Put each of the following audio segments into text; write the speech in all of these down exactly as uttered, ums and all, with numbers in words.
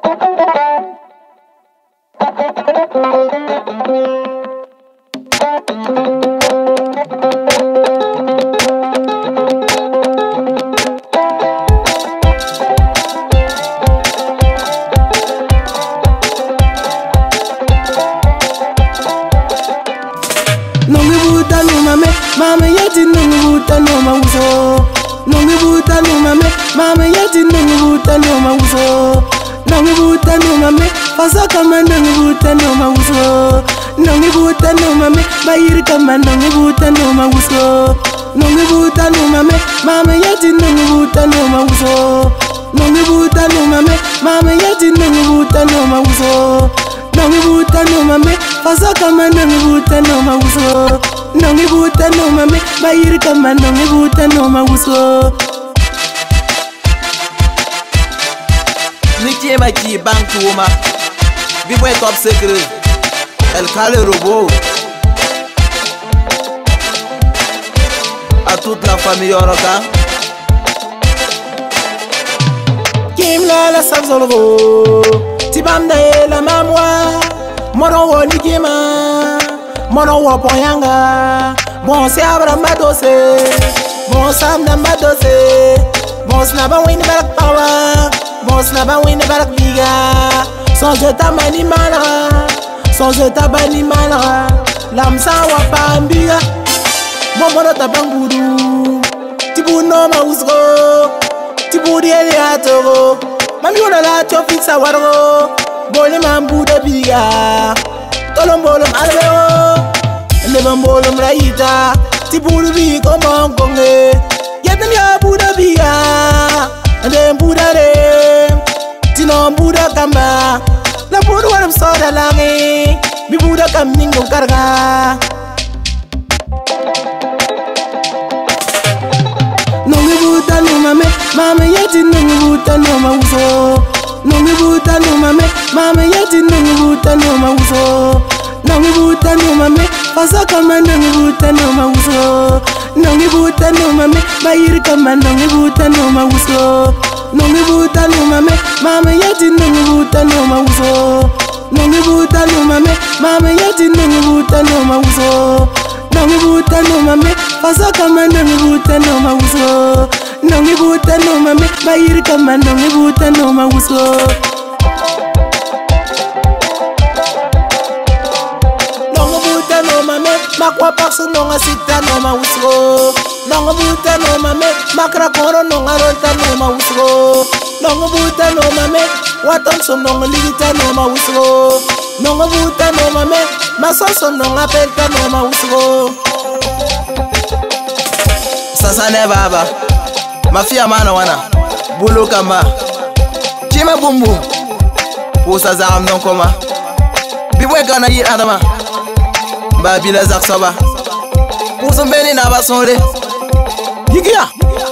Mama yeti nungubuta no mauso Nungubuta no mame Mama yeti nungubuta no mauso Nungubuta no mame Fasa kama nungubuta no mauso Nungubuta no mame Bayiri kama nungubuta no mauso Nungubuta no mame Mama yeti nungubuta no mauso Nungubuta no mame Mama yeti nungubuta no mauso Nungubuta no mame Fasa kama nungubuta no mauso Nungubuta no mame Bayiri kama nungubuta no mauso Niki ma ki bank woma Bibwe top secret El Kale Robot À toute la famille Oroka Kim la la savzolvo Tibamda e la mamwa Moron wo nikima Moron wo ponyanga Bon se abra mbadose Bon sam na mbadose Bon snaba wini barak pawa Bon snaba wini barak biga Son jeta mani mana Son jeta bani mana Lamsa wa pambiga Momono tabanguru Tibu no mausgo Tibu dieli atogo Mami wana la chofitsa wargo Boli mambuda biga Tolombolom albeo Lebambolom raita Tiburu bi komong konge Yetem ya buda biga Ande buda re Tino buda kamba La buda waram soda langi Bi buda kam ningo karga Nungubuta no mame Mama yeti nungubuta no mauso Nungubuta no mame Mama yeti nungubuta no mauso Nungubuta no mame Fasa kama nungubuta no mauso Nungubuta no mame Bayiri kama nungubuta no mauso Nungubuta no mame Mama yeti nungubuta no mauso Nungubuta no mame Mama yeti nungubuta no mauso Nungubuta no mame Fasa kama nungubuta no mauso Nungubuta no mame Bayiri kama nungubuta no mauso Nungubuta no mame Makwa paksu nonga sita no mauso Nungubuta no mame Makra koro nonga ronta no mauso Nungubuta no mame Watonso nonga ligita no mauso Nungubuta no mame Masoso nonga pelta no mauso Sasa ne baba Mafia mana wana Bulu kama Chima bumbu Pousa zaam non koma Bibwe gana yi adama Babila zak soba Pousa mbeni na basonde Yigia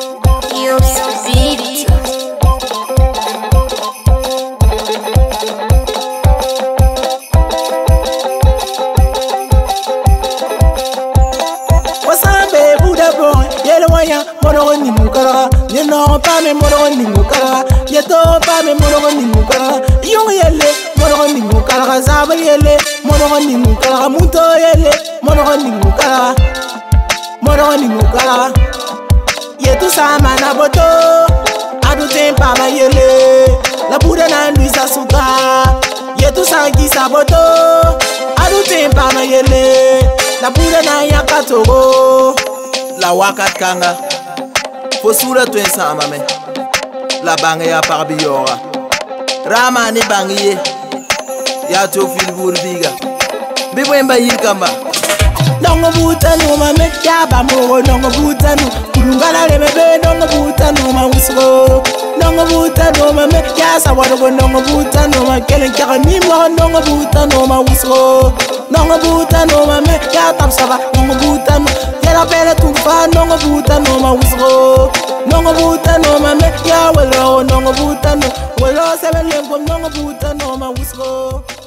Wasambe buda bon Yele wanya Moro ni mukara Ye no pa me moro ni mukara Ye to pa me moro ni mukara Yung yele Moro ni mukara Zaba yele Moro ni mukara Muto yele Moro ni mukara Moro ni mukara Ye tu sama na boto Adu tempa ma yele La buda na Luisa suka Ye tu sangi saboto Adu tempa ma yele La buda na yakatogo La wakat kanga Fosura tuen sama me La bange ya parbiyora Rama ni bangiye Ya tofil burbiga Bibwe mba yirkamba Nongo buta no mame Yaba mo nongo buta no Kurungala remebe nongo buta no mausko Nongo buta no mame Yasa wadogo nongo buta no Makelen kaka mimo nongo buta no mausko Nongo buta no mame Ya tapsaba nongo buta no Yela pele tufa nongo buta no mausko Nongo buta no mame Ya welo nongo buta no Welo seven lengom nongo buta no mausko